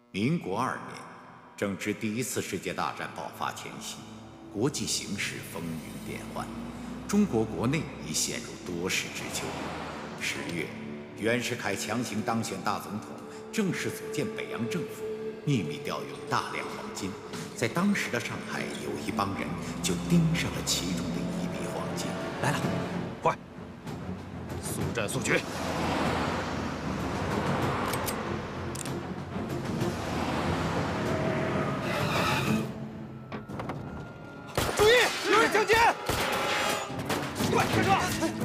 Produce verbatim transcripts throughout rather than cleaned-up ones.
民国二年，正值第一次世界大战爆发前夕，国际形势风云变幻，中国国内已陷入多事之秋。十月，袁世凯强行当选大总统，正式组建北洋政府，秘密调用大量黄金。在当时的上海，有一帮人就盯上了其中的一笔黄金。 来了， 快，速战速决！ 抢劫！快开车！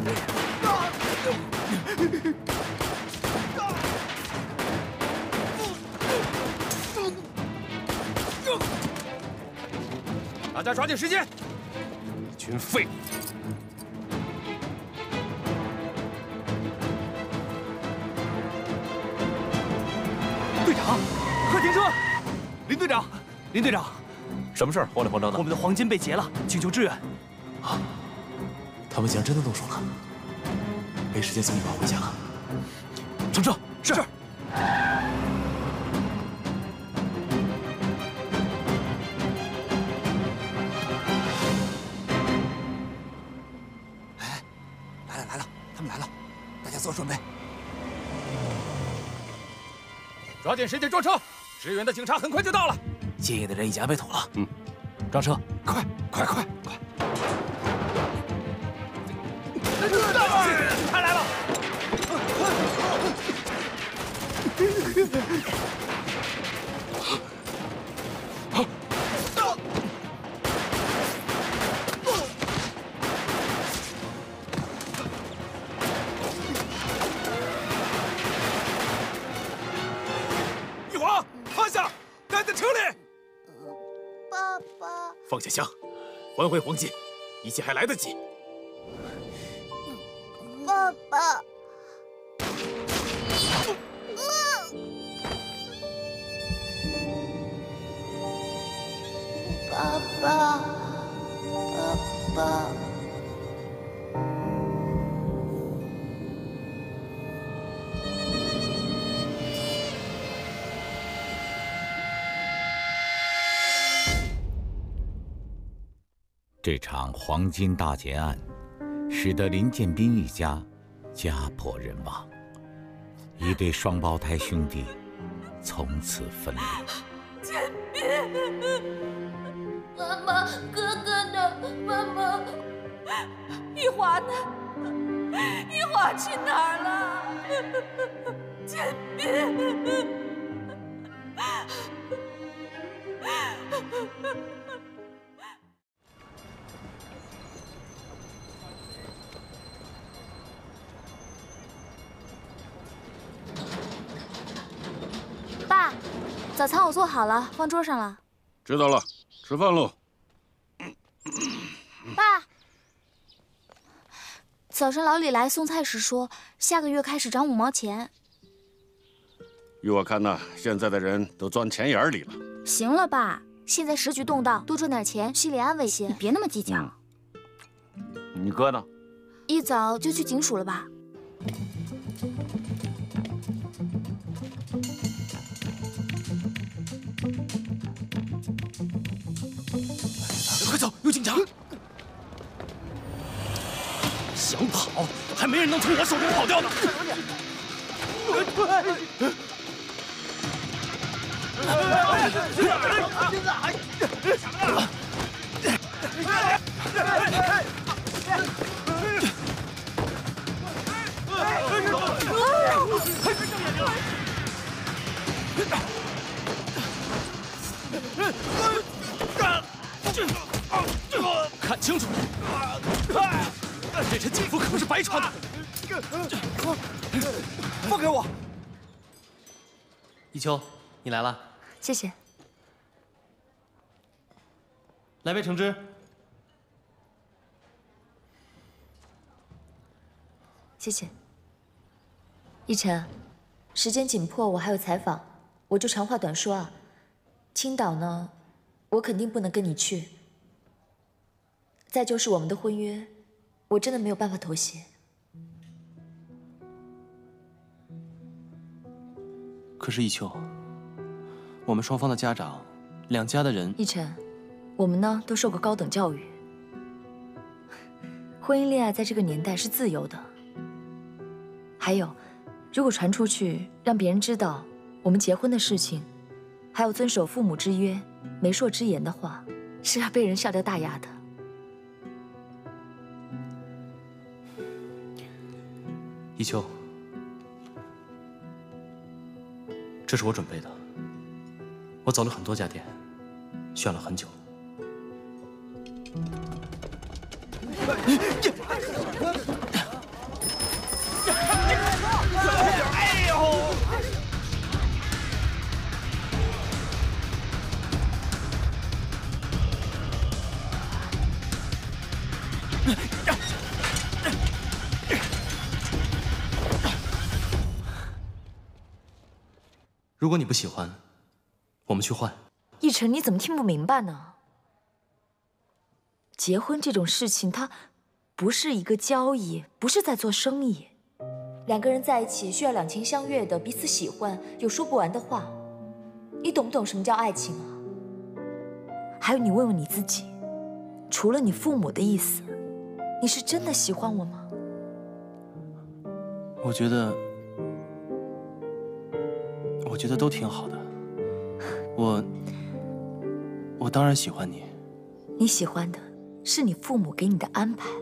大家抓紧时间！ 一群废物！ 队长，快停车！林队长，林队长。 什么事儿？慌里慌张的。 我们的黄金被劫了，请求支援。 啊！他们竟然真的动手了，没时间送你爸回家了。上车！ 是。 哎，来了来了，他们来了，大家做准备。 抓紧时间装车，支援的警察很快就到了。 接应的人已经安排妥了。嗯，上车， 快快快快！ 他来了！ 玉华，趴下，待在车里。 爸爸， 放下枪，还回黄金，一切还来得及。 爸爸，爸爸，爸爸。 这场黄金大劫案，使得林建斌一家家破人亡，一对双胞胎兄弟从此分离。 建斌，妈妈，哥哥呢？妈妈， 玉华呢？玉华去哪儿了？建斌。 爸，早餐我做好了，放桌上了。 知道了，吃饭喽。 爸，早上老李来送菜时说，下个月开始涨五毛钱。 依我看呐，现在的人都钻钱眼里了。 行了，爸，现在时局动荡，多赚点钱，心里安稳些，你别那么计较。 嗯、你哥呢？ 一早就去警署了吧？ 快走，有警察！想跑，还没人能从我手中跑掉呢！看清楚，这身警服可不是白穿的。放开我！ 一秋，你来了， 谢谢。 来杯橙汁。 谢谢。一晨，时间紧迫，我还有采访，我就长话短说啊。青岛呢，我肯定不能跟你去。 再就是我们的婚约，我真的没有办法妥协。 可是一秋， 我们双方的家长，两家的人。 奕晨，我们呢都受过高等教育，婚姻恋爱在这个年代是自由的。还有，如果传出去让别人知道我们结婚的事情，还要遵守父母之约、媒妁之言的话，是要被人笑掉大牙的。 一秋，这是我准备的。我走了很多家店，选了很久。 哎呦！ 如果你不喜欢，我们去换。 奕晨，你怎么听不明白呢？结婚这种事情，它不是一个交易，不是在做生意。两个人在一起需要两情相悦的，彼此喜欢，有说不完的话。你懂不懂什么叫爱情啊？还有，你问问你自己，除了你父母的意思，你是真的喜欢我吗？ 我觉得，我觉得都挺好的。我，我当然喜欢你。 你喜欢的是你父母给你的安排。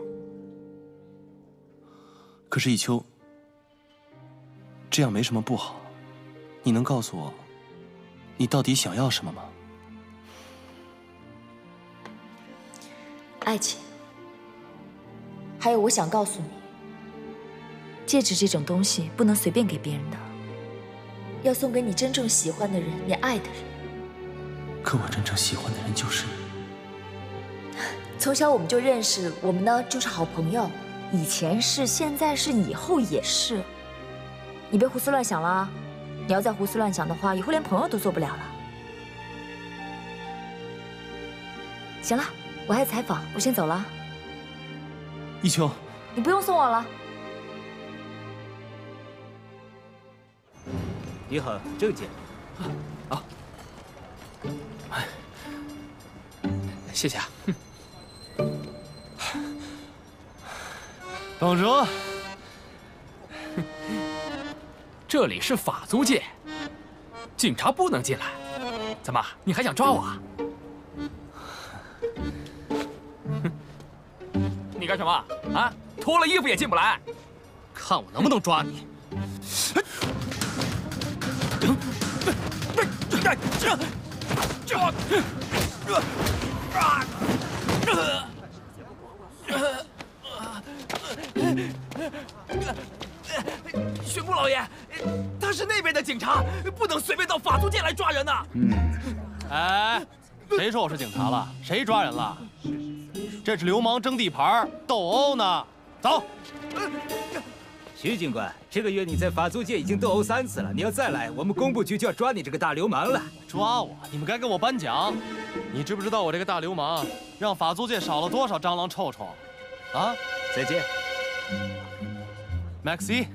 可是一秋，这样没什么不好。你能告诉我，你到底想要什么吗？ 爱情。还有，我想告诉你，戒指这种东西不能随便给别人的，要送给你真正喜欢的人，你爱的人。 可我真正喜欢的人就是你。 从小我们就认识，我们呢就是好朋友，以前是，现在是，以后也是。你别胡思乱想了啊！你要再胡思乱想的话，以后连朋友都做不了了。行了，我还有采访，我先走了。 一秋， 你不用送我了。 你好，证件。 啊。哎，谢谢啊。 董卓， 这里是法租界，警察不能进来。怎么，你还想抓我啊？你干什么啊？脱了衣服也进不来？ 看我能不能抓你！ 巡捕老爷，他是那边的警察，不能随便到法租界来抓人呐。 嗯，哎，谁说我是警察了？谁抓人了？这是流氓争地盘、斗殴呢。走。 徐警官，这个月你在法租界已经斗殴三次了，你要再来，我们工部局就要抓你这个大流氓了。 抓我？你们该给我颁奖。你知不知道我这个大流氓让法租界少了多少蟑螂臭臭？啊！ 再见 ，Maxi。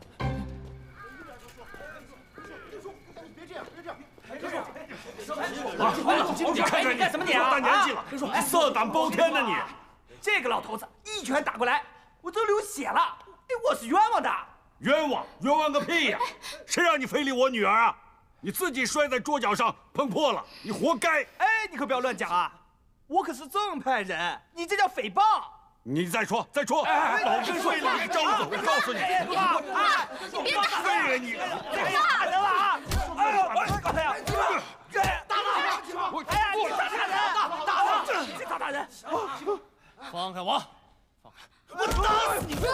你看看你干什么你啊？ 多大年纪了，你色胆包天呢你！ 这个老头子一拳打过来，我都流血了。哎，我是冤枉的。 冤枉？冤枉个屁呀！谁让你非礼我女儿啊？你自己摔在桌角上碰破了，你活该！ 哎，你可不要乱讲啊！我可是正派人，你这叫诽谤。 你再说，再说！老子废了你招子，我告诉你！ 你别打废了你！ 别打人了啊！哎呦，哎呀！打他！我哎呀，你打人！打打他！你打打人！ 放开我！放开！ 我打死你！ 哥，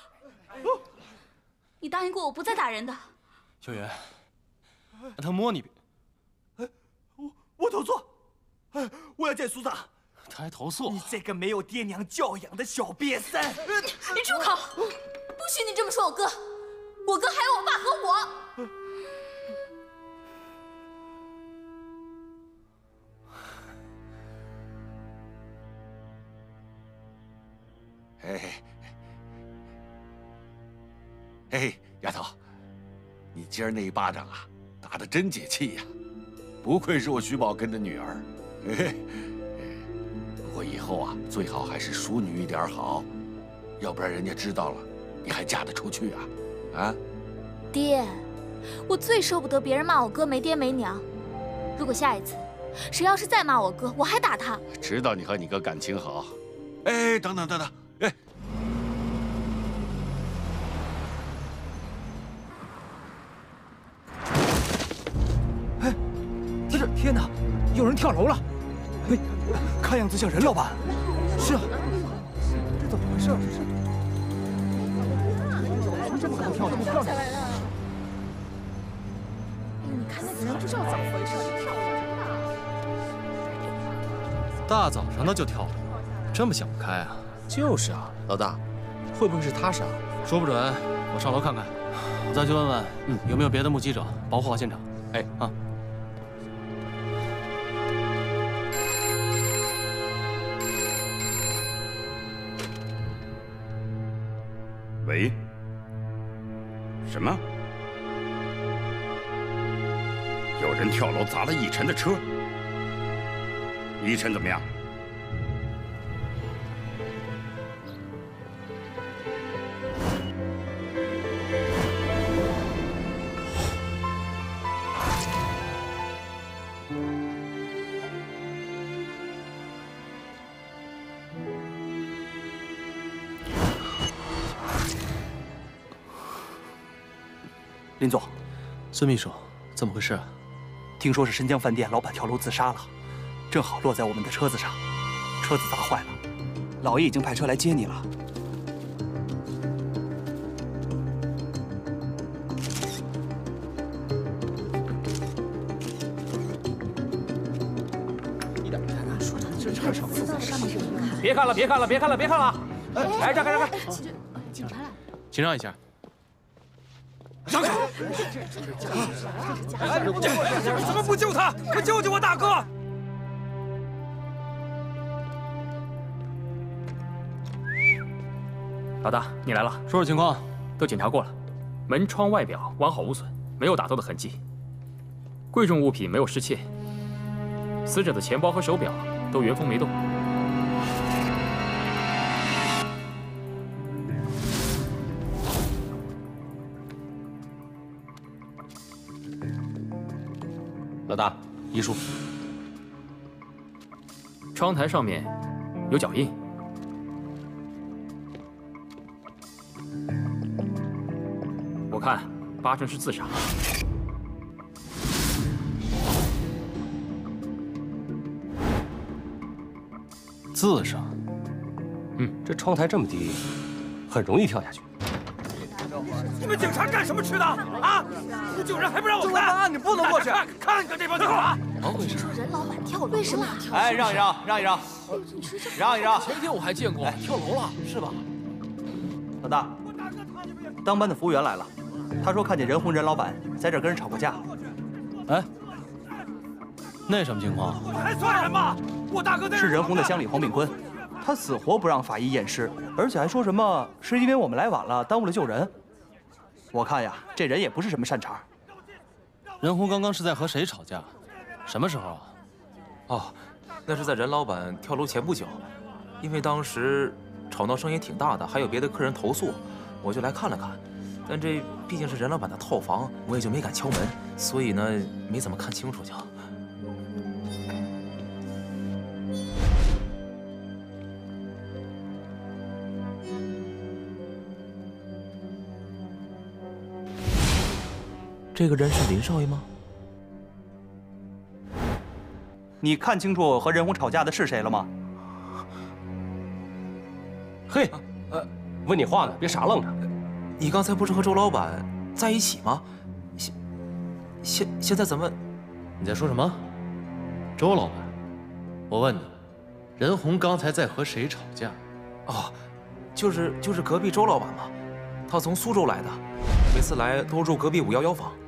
你答应过我不再打人的。 秋云，让他摸你。 哎，我我投诉，哎，我要见署长。 他还投诉我？ 你这个没有爹娘教养的小瘪三！ 你住口！不许你这么说我哥，我哥还有我爸和我。 哎，哎，丫头，你今儿那一巴掌啊，打得真解气呀！ 不愧是我徐宝根的女儿。不过以后啊，最好还是淑女一点好，要不然人家知道了，你还嫁得出去啊？啊？ 爹，我最受不得别人骂我哥没爹没娘。如果下一次谁要是再骂我哥，我还打他。 知道你和你哥感情好。哎，等等等等，哎。 天哪，有人跳楼了！哎，看样子像任老板。是啊，这怎么回事？这是？从这么高跳，这么漂亮。 你看那个人不知道怎么回事，就跳楼了。 大早上的就跳楼，这么想不开啊？ 就是啊，老大，会不会是他杀？ 说不准，我上楼看看。我再去问问，嗯，有没有别的目击者，保护好现场。哎，啊。 喂？什么？有人跳楼砸了奕晨的车？奕晨怎么样？ 林总， 孙秘书，怎么回事啊？ 听说是申江饭店老板跳楼自杀了，正好落在我们的车子上，车子砸坏了。老爷已经派车来接你了。 别看了，别看了，别看了，别看了！哎，让开，让开！ 警察来， 请让一下。 让开！哎，你怎么不救他？快救救我大哥！ 老大，你来了， 说说情况。 都检查过了，门窗外表完好无损，没有打斗的痕迹，贵重物品没有失窃，死者的钱包和手表都原封没动。 老大，遗书。 窗台上面有脚印，我看八成是自杀。 自杀？ 嗯，这窗台这么低，很容易跳下去。 你们警察干什么吃的啊？不救人还不让我看？ 办案你不能过去。 看看这帮警察！ 怎么回事？ 说任老板跳楼，为什么要跳？ 哎，让一让，让一让，让一让。 前天我还见过跳楼了，是吧？ 老大，当班的服务员来了，他说看见任红任老板在这跟人吵过架。 哎，那什么情况？ 还算人吗？我大哥在。 是任红的乡里黄炳坤，他死活不让法医验尸，而且还说什么是因为我们来晚了，耽误了救人。我看呀，这人也不是什么善茬。 任红刚刚是在和谁吵架？什么时候啊？ 哦，那是在任老板跳楼前不久，因为当时吵闹声也挺大的，还有别的客人投诉，我就来看了看。但这毕竟是任老板的套房，我也就没敢敲门，所以呢，没怎么看清楚就。 这个人是林少爷吗？ 你看清楚和任红吵架的是谁了吗？ 嘿，呃，问你话呢，别傻愣着。 你刚才不是和周老板在一起吗？现现现在怎么？ 你在说什么？周老板，我问你，任红刚才在和谁吵架？ 哦，就是就是隔壁周老板嘛，他从苏州来的，每次来都住隔壁五幺幺房。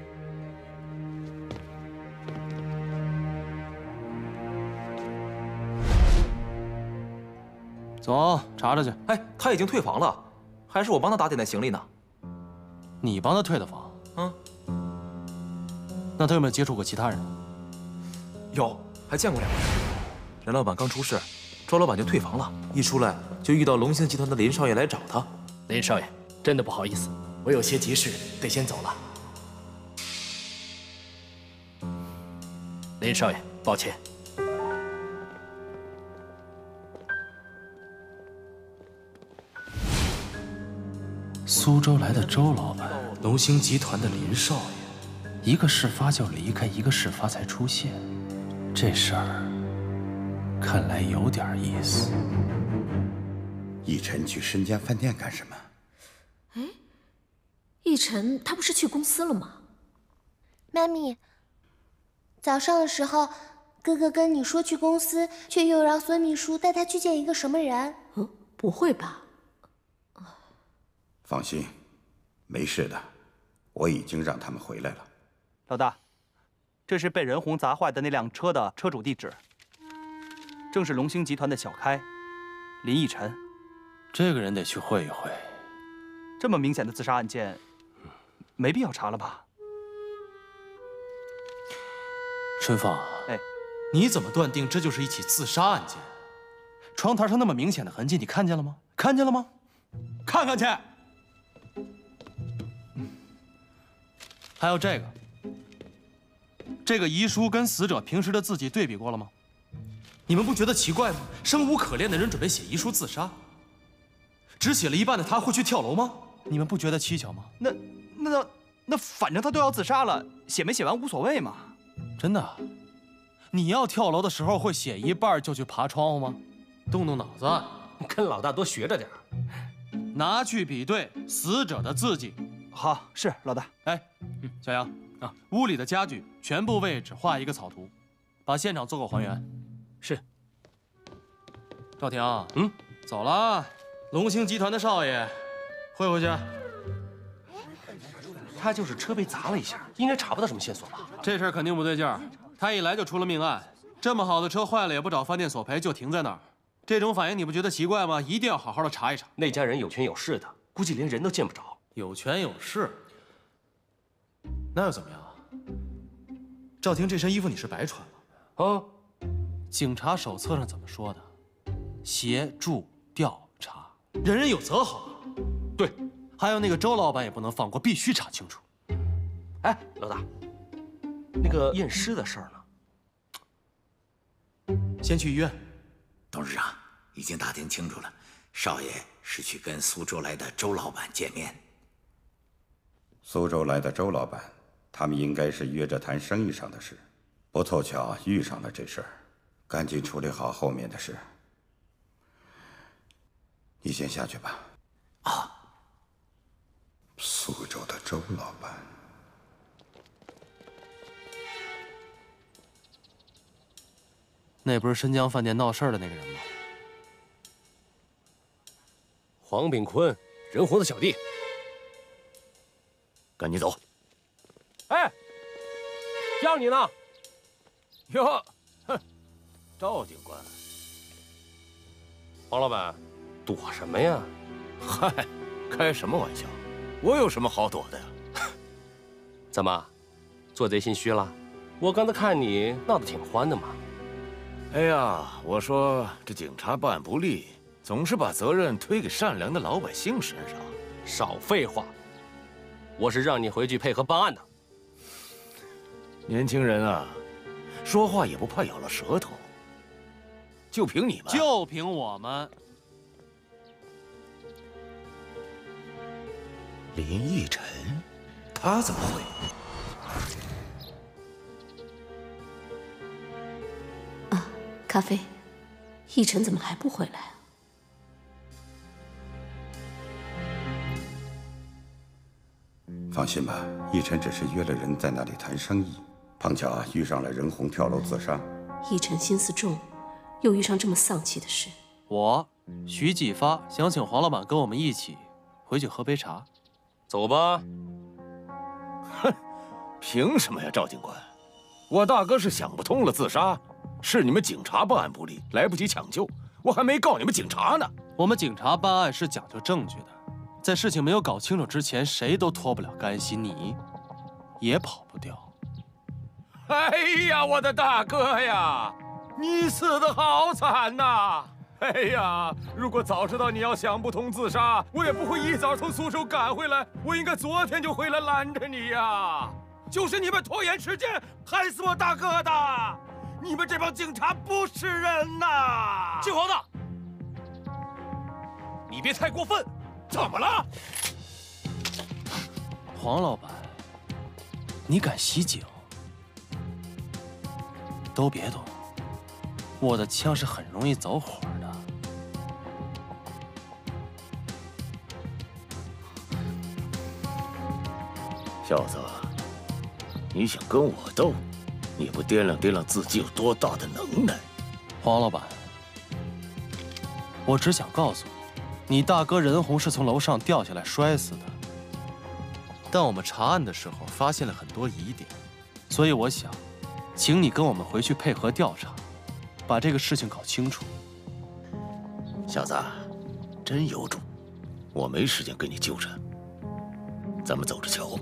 走，查查去。 哎，他已经退房了，还是我帮他打点的行李呢。 你帮他退的房？ 嗯。 那他有没有接触过其他人？ 有， 还见过两个人。任老板刚出事，周老板就退房了，一出来就遇到龙兴集团的林少爷来找他。 林少爷，真的不好意思，我有些急事，得先走了。林少爷，抱歉。 苏州来的周老板，龙兴集团的林少爷，一个事发就离开，一个事发才出现，这事儿看来有点意思。 奕晨去申江饭店干什么？ 哎，奕晨他不是去公司了吗？ 妈咪，早上的时候，哥哥跟你说去公司，却又让孙秘书带他去见一个什么人。 嗯，不会吧？ 放心，没事的，我已经让他们回来了。 老大，这是被任红砸坏的那辆车的车主地址，正是龙兴集团的小开，林奕晨。 这个人得去会一会。 这么明显的自杀案件，没必要查了吧？ 春芳， 哎， 你怎么断定这就是一起自杀案件？窗台上那么明显的痕迹，你看见了吗？看见了吗？看看去。还有这个，这个遗书跟死者平时的字迹对比过了吗？你们不觉得奇怪吗？生无可恋的人准备写遗书自杀，只写了一半的他会去跳楼吗？你们不觉得蹊跷吗？ 那那那，反正他都要自杀了，写没写完无所谓嘛。 真的？你要跳楼的时候会写一半就去爬窗户吗？动动脑子， 跟老大多学着点。 拿去比对死者的字迹。 好，是老大。 哎，小杨啊，屋里的家具全部位置画一个草图，把现场做个还原。 是。 赵婷，嗯，走了。龙兴集团的少爷，会回去。 他就是车被砸了一下，应该查不到什么线索吧？ 这事儿肯定不对劲儿。他一来就出了命案，这么好的车坏了也不找饭店索赔，就停在那儿。这种反应你不觉得奇怪吗？一定要好好的查一查。 那家人有权有势的，估计连人都见不着。 有权有势，那又怎么样啊？赵婷，这身衣服你是白穿了啊？警察手册上怎么说的？协助调查，人人有责，好吗？对，还有那个周老板也不能放过，必须查清楚。 哎，老大，那个验尸的事儿呢？先去医院。 董事长已经打听清楚了，少爷是去跟苏州来的周老板见面。苏州来的周老板，他们应该是约着谈生意上的事，不凑巧遇上了这事儿，赶紧处理好后面的事。你先下去吧。啊，苏州的周老板， 那不是申江饭店闹事儿的那个人吗？ 黄炳坤，任红的小弟。 赶紧走！ 哎，叫你呢。 哟，哼，赵警官， 黄老板，躲什么呀？ 嗨，开什么玩笑？我有什么好躲的呀？ 怎么，做贼心虚了？我刚才看你闹得挺欢的嘛。 哎呀，我说这警察办案不力，总是把责任推给善良的老百姓身上。 少废话。我是让你回去配合办案的。 年轻人啊，说话也不怕咬了舌头。就凭你们， 就凭我们。 林奕晨，他怎么会？ 啊，咖啡。奕晨怎么还不回来啊？ 放心吧，奕晨只是约了人在那里谈生意，碰巧遇上了任红跳楼自杀。 奕晨心思重，又遇上这么丧气的事。 我徐继发想请黄老板跟我们一起回去喝杯茶， 走吧。 哼，凭什么呀，赵警官？我大哥是想不通了自杀，是你们警察办案不力，来不及抢救，我还没告你们警察呢。 我们警察办案是讲究证据的。在事情没有搞清楚之前，谁都脱不了干系，你也跑不掉。 哎呀，我的大哥呀，你死得好惨呐！哎呀，如果早知道你要想不通自杀，我也不会一早从苏州赶回来，我应该昨天就回来拦着你呀。就是你们拖延时间，害死我大哥的！你们这帮警察不是人呐！ 金黄的，你别太过分！怎么了？ 黄老板，你敢袭警？都别动，我的枪是很容易走火的。 小子，你想跟我斗？你不掂量掂量自己有多大的能耐？ 黄老板，我只想告诉你，你大哥任红是从楼上掉下来摔死的。但我们查案的时候发现了很多疑点，所以我想，请你跟我们回去配合调查，把这个事情搞清楚。 小子，真有种！我没时间跟你纠缠，咱们走着瞧。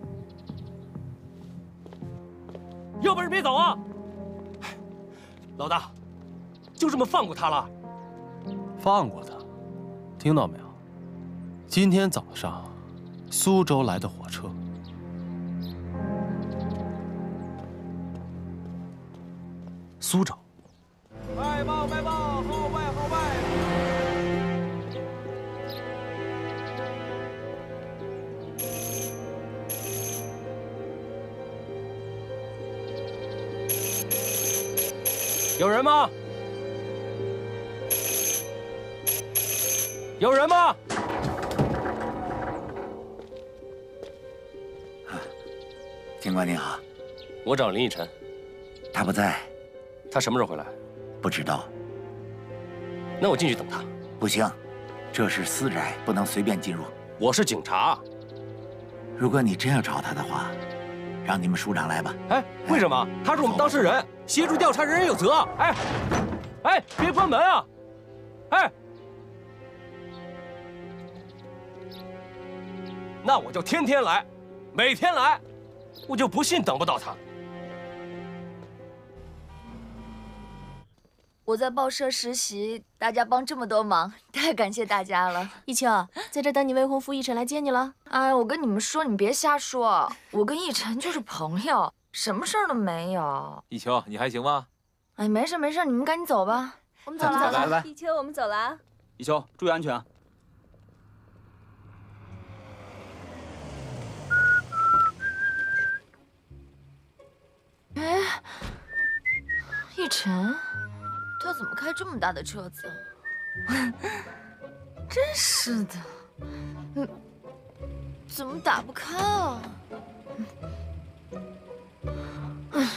有本事别走啊！老大，就这么放过他了？ 放过他？听到没有？今天早上，苏州来的火车。苏州。 卖报卖报，号外号外！ 有人吗？有人吗？ 警官你好， 我找林奕晨。 他不在。 他什么时候回来？ 不知道。 那我进去等他。 不行，这是私宅，不能随便进入。 我是警察。 如果你真要找他的话，让你们署长来吧。 哎，为什么？他是我们当事人，协助调查人人有责。哎，哎，别关门啊！哎，那我就天天来，每天来，我就不信等不到他。 我在报社实习，大家帮这么多忙，太感谢大家了。 一秋，在这等你未婚夫奕晨来接你了。 哎，我跟你们说，你们别瞎说，我跟奕晨就是朋友，什么事儿都没有。 一秋，你还行吗？ 哎，没事没事，你们赶紧走吧。 我们走了， 来来来， 一秋，我们走了啊。 一秋，注意安全啊！ 哎，奕晨。他怎么开这么大的车子？真是的，嗯，怎么打不开啊？嗯，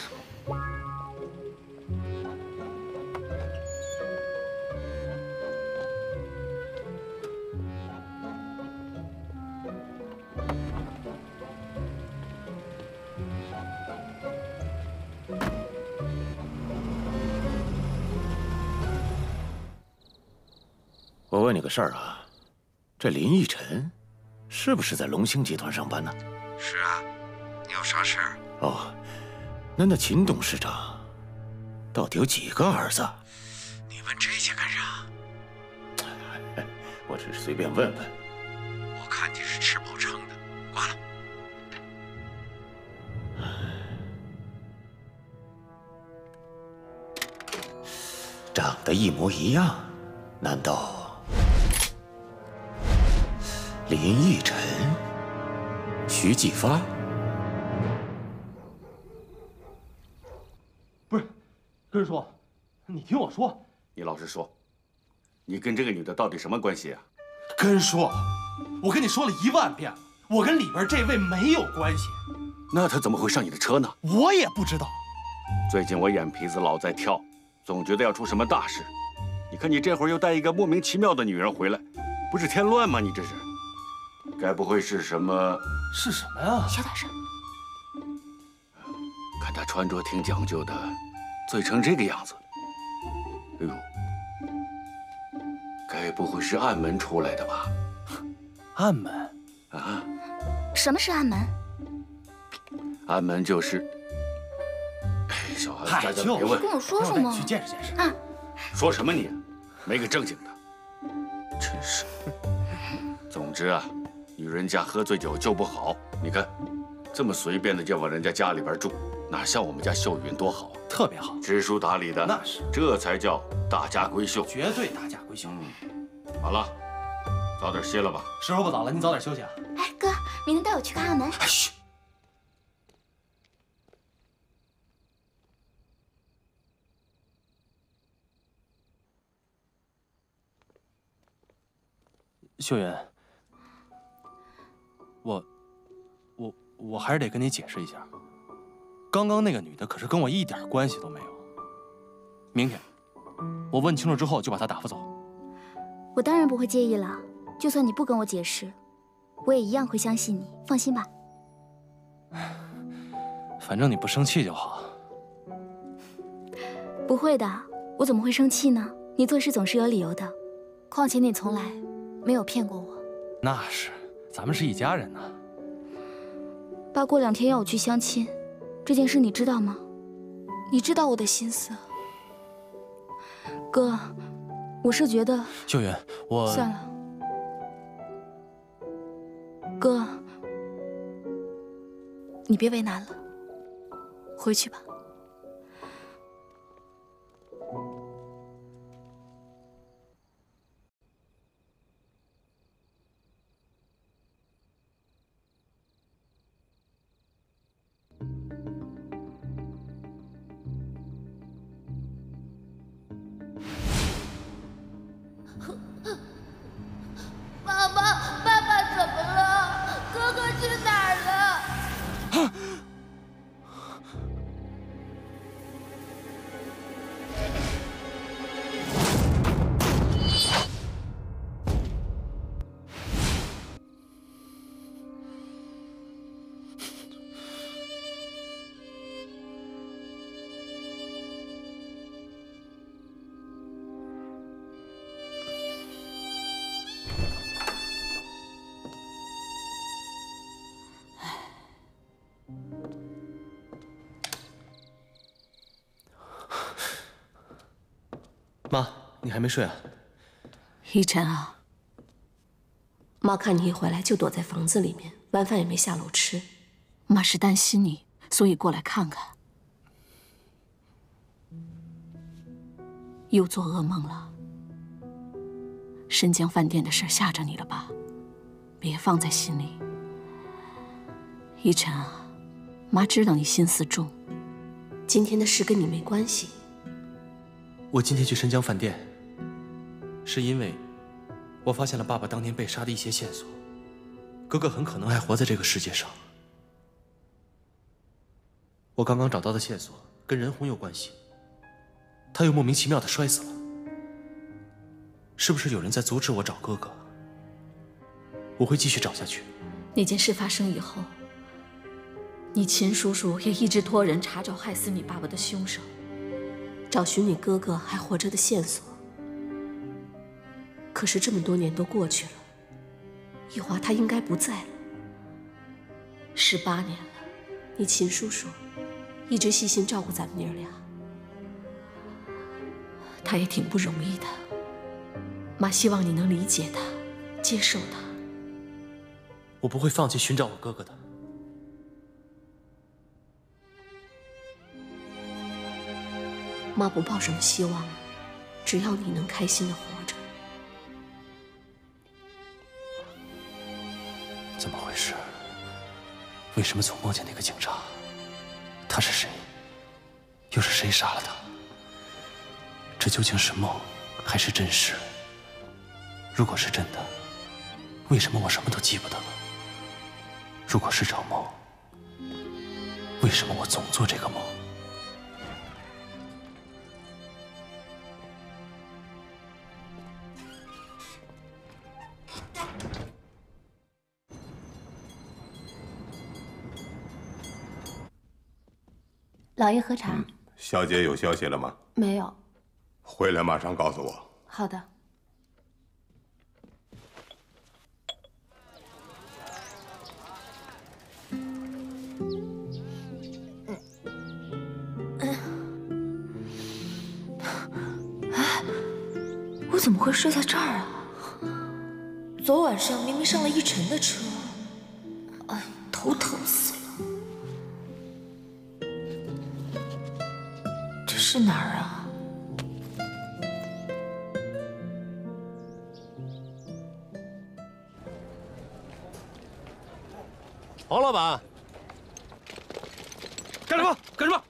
我问你个事儿啊，这林奕晨是不是在龙兴集团上班呢？ 是啊，你有啥事儿？ 哦，那那秦董事长到底有几个儿子？ 你问这些干啥？ 我只是随便问问。 我看你是吃饱撑的，挂了。 长得一模一样，难道？林奕晨、徐继发， 不是，根叔，你听我说， 你老实说，你跟这个女的到底什么关系啊？ 根叔，我跟你说了一万遍了，我跟里边这位没有关系。 那她怎么会上你的车呢？ 我也不知道。 最近我眼皮子老在跳，总觉得要出什么大事。你看你这会儿又带一个莫名其妙的女人回来，不是添乱吗？你这是。该不会是什么？ 是什么呀？ 小点声。 看他穿着挺讲究的，醉成这个样子。哎呦，该不会是暗门出来的吧？ 暗门？ 啊？ 什么是暗门？ 暗门就是家家别问， 跟我说说嘛。 去见识见识。 啊， 说什么你？没个正经的，真是。总之啊，女人家喝醉酒就不好。你看，这么随便的就往人家家里边住，哪像我们家秀云多好， 特别好， 知书达理的。 那是， 这才叫大家闺秀， 绝对大家闺秀。 嗯，好了，早点歇了吧。 时候不早了，你早点休息啊。 哎，哥，明天带我去看看门。 嘘。秀云，我，我，我还是得跟你解释一下，刚刚那个女的可是跟我一点关系都没有。明天，我问清楚之后就把她打发走。 我当然不会介意了，就算你不跟我解释，我也一样会相信你，放心吧。 反正你不生气就好。 不会的，我怎么会生气呢？你做事总是有理由的，况且你从来没有骗过我。 那是，咱们是一家人呢。 爸过两天要我去相亲，这件事你知道吗？你知道我的心思。哥，我是觉得…… 秀云，我算了，哥，你别为难了，回去吧。 爸爸，爸爸怎么了？哥哥去哪儿了？ 妈，你还没睡啊？ 依晨啊，妈看你一回来就躲在房子里面，晚饭也没下楼吃。妈是担心你，所以过来看看。又做噩梦了？申江饭店的事吓着你了吧？别放在心里。依晨啊，妈知道你心思重，今天的事跟你没关系。 我今天去申江饭店，是因为我发现了爸爸当年被杀的一些线索。哥哥很可能还活在这个世界上。我刚刚找到的线索跟任红有关系，他又莫名其妙的摔死了。是不是有人在阻止我找哥哥？我会继续找下去。 那件事发生以后，你秦叔叔也一直托人查找害死你爸爸的凶手。找寻你哥哥还活着的线索，可是这么多年都过去了，一华他应该不在了。十八年了，你秦叔叔一直细心照顾咱们娘俩，他也挺不容易的。妈希望你能理解他，接受他。 我不会放弃寻找我哥哥的。 妈不抱什么希望了，只要你能开心的活着。 怎么回事？为什么总梦见那个警察？他是谁？又是谁杀了他？这究竟是梦还是真实？如果是真的，为什么我什么都记不得了？如果是场梦，为什么我总做这个梦？ 老爷喝茶。嗯， 小姐有消息了吗？ 没有。 回来马上告诉我。 好的。 怎么会睡在这儿啊？昨晚上明明上了一晨的车，哎，头疼死了。这是哪儿啊？ 黄老板， 干什么？干什么？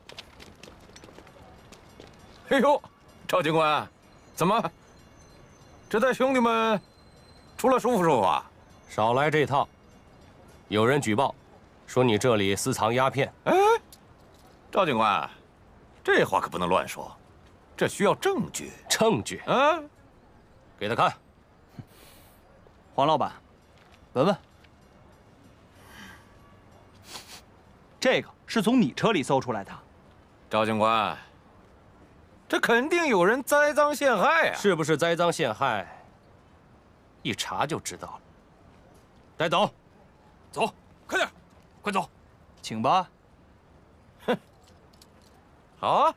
哎呦，赵警官，怎么？这带兄弟们出来舒服舒服啊？ 少来这套！有人举报，说你这里私藏鸦片。 哎，赵警官，这话可不能乱说，这需要证据。 证据？ 啊， 给他看。 黄老板，闻闻。这个是从你车里搜出来的。 赵警官，这肯定有人栽赃陷害啊！ 是不是栽赃陷害？一查就知道了。带走， 走，快点，快走， 请吧。 哼，好啊。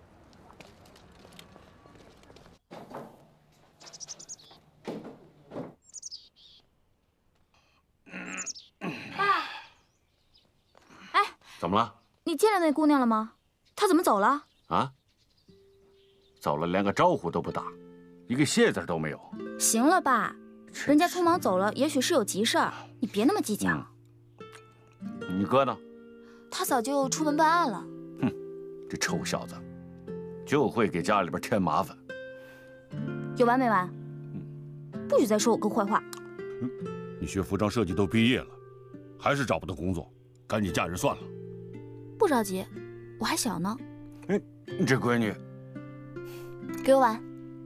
爸，哎， 怎么了？ 你见了那姑娘了吗？她怎么走了？ 啊？走了，连个招呼都不打，一个谢字都没有。 行了，爸，人家匆忙走了，也许是有急事儿，你别那么计较。 嗯、你哥呢？ 他早就出门办案了。 哼，这臭小子，就会给家里边添麻烦。 有完没完？不许再说我哥坏话。 嗯，你学服装设计都毕业了，还是找不到工作，赶紧嫁人算了。 不着急，我还小呢。 哎，你这闺女， 给我碗。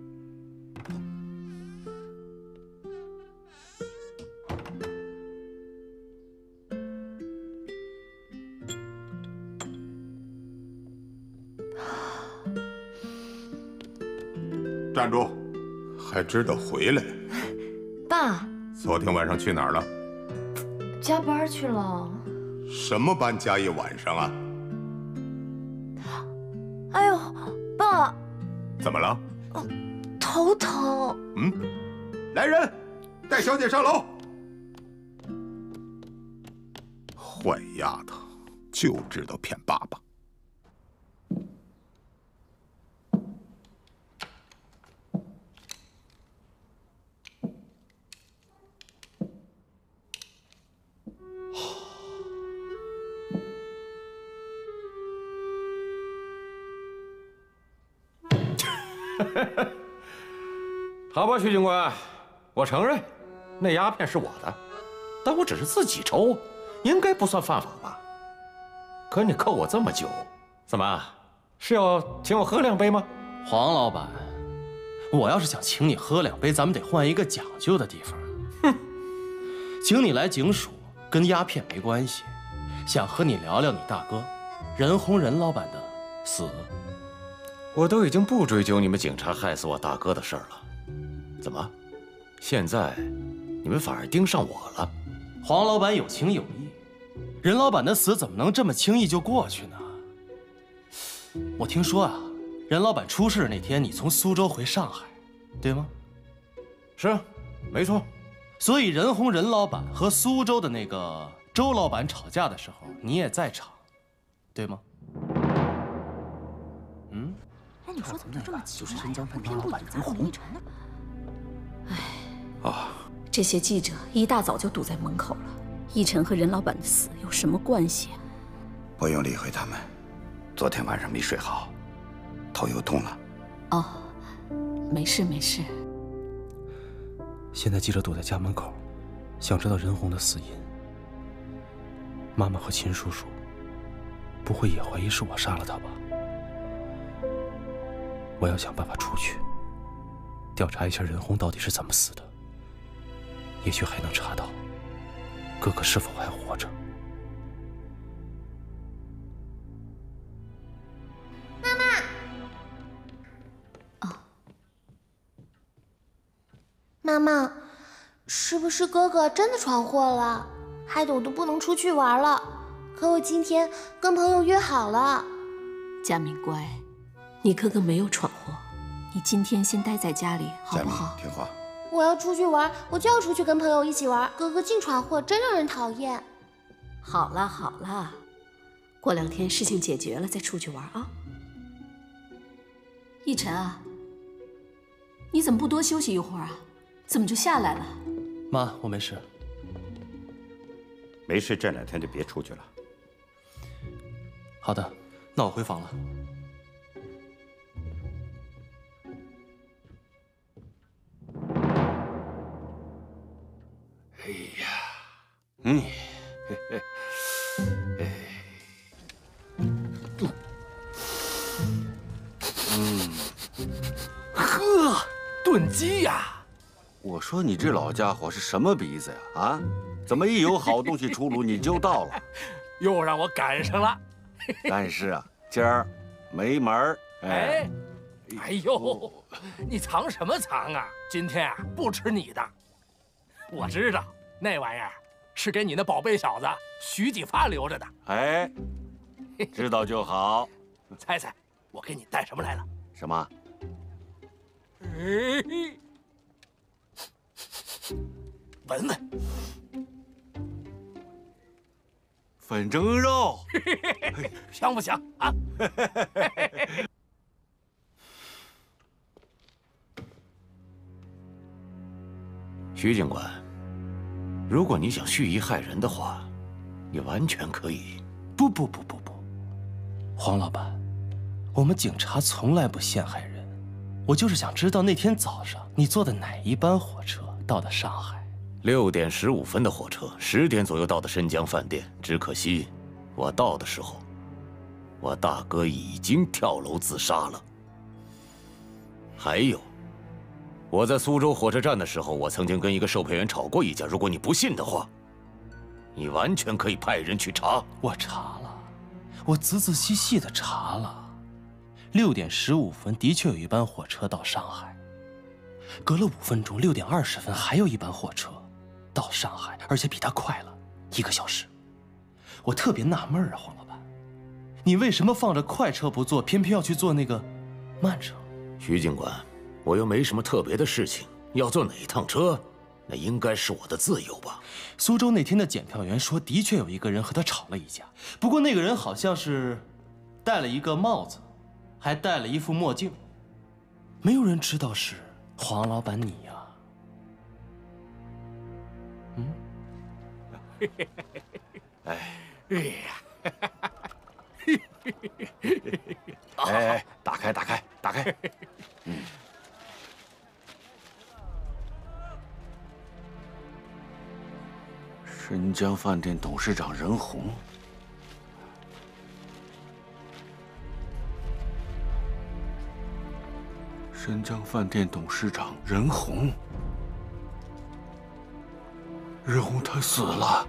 站住！还知道回来？ 爸， 昨天晚上去哪儿了？ 加班去了。 什么班加一晚上啊？ 哎呦，爸！ 怎么了？ 头疼。 嗯，来人，带小姐上楼。坏丫头，就知道骗爸爸。 好吧，徐警官，我承认，那鸦片是我的，但我只是自己抽，应该不算犯法吧？可你扣我这么久，怎么是要请我喝两杯吗？ 黄老板，我要是想请你喝两杯，咱们得换一个讲究的地方。哼，请你来警署跟鸦片没关系，想和你聊聊你大哥任洪任老板的死。 我都已经不追究你们警察害死我大哥的事儿了。怎么，现在你们反而盯上我了？ 黄老板有情有义，任老板的死怎么能这么轻易就过去呢？我听说啊，任老板出事那天你从苏州回上海，对吗？ 是，没错。 所以任洪任老板和苏州的那个周老板吵架的时候，你也在场，对吗？嗯？ 哎，你说怎么就这么奇怪？就是申江饭店老板任洪。 哎， 啊， 这些记者一大早就堵在门口了。奕晨和任老板的死有什么关系啊？ 不用理会他们，昨天晚上没睡好，头又痛了。 哦，没事没事。 现在记者堵在家门口，想知道任洪的死因。妈妈和秦叔叔不会也怀疑是我杀了他吧？我要想办法出去，调查一下任洪到底是怎么死的，也许还能查到哥哥是否还活着。 妈妈， 哦， 妈妈，是不是哥哥真的闯祸了，害得我都不能出去玩了？可我今天跟朋友约好了。 佳敏乖，你哥哥没有闯祸， 你今天先待在家里，好不好？ 听话。 我要出去玩，我就要出去跟朋友一起玩。哥哥净闯祸，真让人讨厌。 好了好了，过两天事情解决了再出去玩啊。逸晨啊，你怎么不多休息一会儿啊？怎么就下来了？ 妈，我没事。 没事，这两天就别出去了。 好的，那我回房了。 哎呀，嗯，嘿嘿，哎，嗯， 呵，炖鸡呀！ 我说你这老家伙是什么鼻子呀？啊，怎么一有好东西出炉你就到了？ 又让我赶上了。 但是啊，今儿没门儿。 哎，哎呦，你藏什么藏啊？今天啊，不吃你的。我知道那玩意儿是给你那宝贝小子徐继发留着的。 哎，知道就好。 猜猜，我给你带什么来了？ 什么？ 哎，闻闻。 粉蒸肉， 香不香啊？ 徐警官，如果你想蓄意害人的话，你完全可以。 不不不不不，黄老板，我们警察从来不陷害人。我就是想知道那天早上你坐的哪一班火车到的上海。 六点十五分的火车，十点左右到的申江饭店。只可惜，我到的时候，我大哥已经跳楼自杀了。还有，我在苏州火车站的时候，我曾经跟一个售票员吵过一架。如果你不信的话，你完全可以派人去查。 我查了，我仔仔细细的查了。六点十五分的确有一班火车到上海，隔了五分钟，六点二十分还有一班火车到上海，而且比它快了一个小时。我特别纳闷啊，黄老板，你为什么放着快车不坐，偏偏要去坐那个慢车？ 徐警官，我又没什么特别的事情，要坐哪一趟车，那应该是我的自由吧？ 苏州那天的检票员说，的确有一个人和他吵了一架，不过那个人好像是戴了一个帽子，还戴了一副墨镜，没有人知道是黄老板你呀。嗯， 哎， 哎呀， 哎哎，打开，打开，打开。嗯。申江饭店董事长任红。申江饭店董事长任红。任红他死了。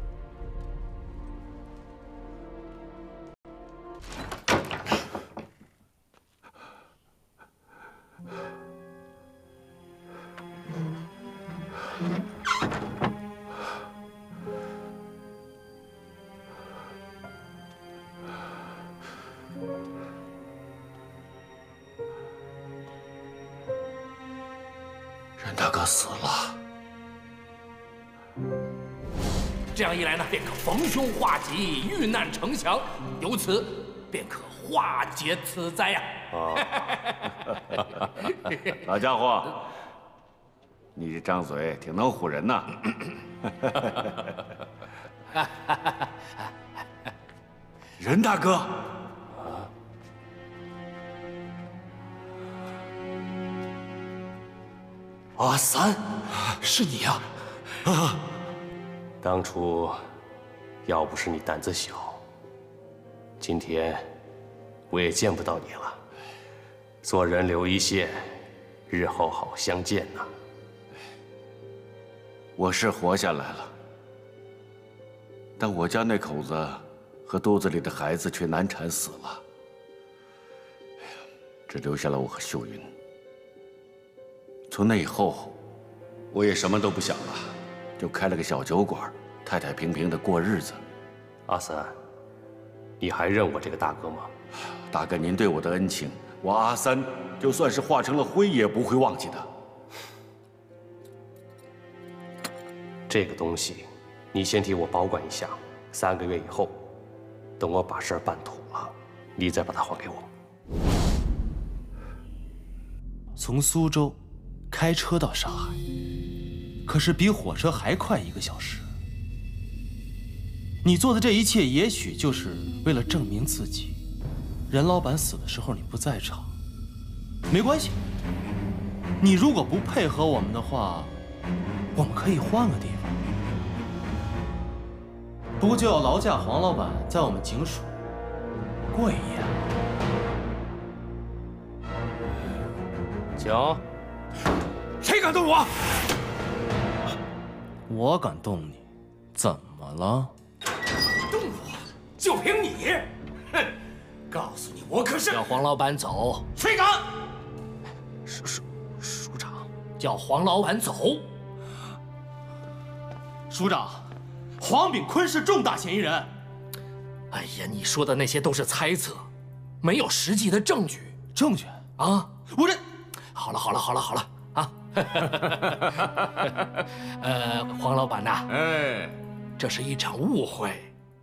任大哥死了。 这样一来呢，便可逢凶化吉，遇难成祥，由此便可化解此灾呀！ 啊，老家伙，你这张嘴挺能唬人呐！任大哥， 阿三，是你呀！啊！ 当初要不是你胆子小，今天我也见不到你了。做人留一线，日后好相见呐。 我是活下来了，但我家那口子和肚子里的孩子却难产死了，只留下了我和秀云。从那以后，我也什么都不想了，就开了个小酒馆，太太平平的过日子。 阿三， 你还认我这个大哥吗？ 大哥，您对我的恩情，我阿三就算是化成了灰也不会忘记的。 这个东西，你先替我保管一下，三个月以后，等我把事儿办妥了，你再把它还给我。 从苏州开车到上海，可是比火车还快一个小时。你做的这一切，也许就是为了证明自己。任老板死的时候你不在场，没关系。你如果不配合我们的话，我们可以换个地方。不过就要劳驾黄老板在我们警署过一夜。 请。 谁敢动我？ 我敢动你，怎么了？ 动我，就凭你！哼！告诉你，我可是叫黄老板走。 谁敢？ 署署署长，叫黄老板走。 署长，黄炳坤是重大嫌疑人。 哎呀，你说的那些都是猜测，没有实际的证据。 证据啊！ 我这…… 好了好了好了好了啊！呃，黄老板呐， 哎， 这是一场误会。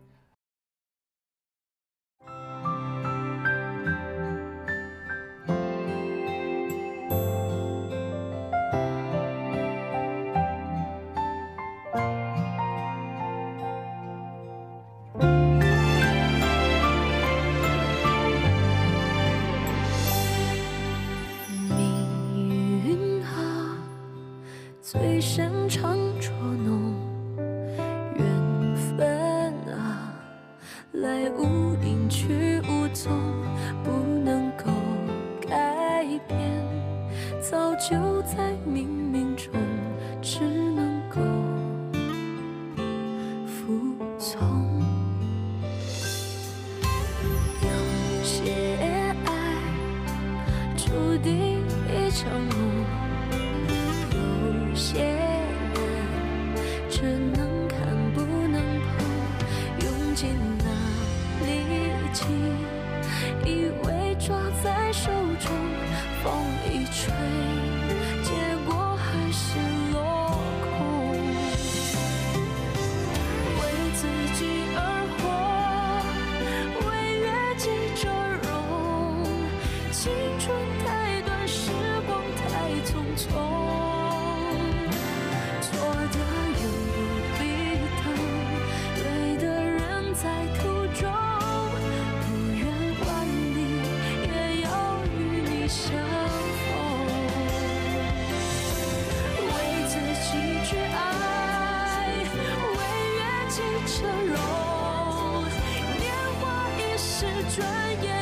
最擅长捉弄缘分啊，来无影去无踪，不能够改变，早就在冥冥中，只能够服从。有些爱注定一场梦。有些人只能看不能碰，用尽了力气，以为抓在手中，风一吹，结果还是落空。为自己而活，为悦己者容，青春太短，时光太匆匆。转眼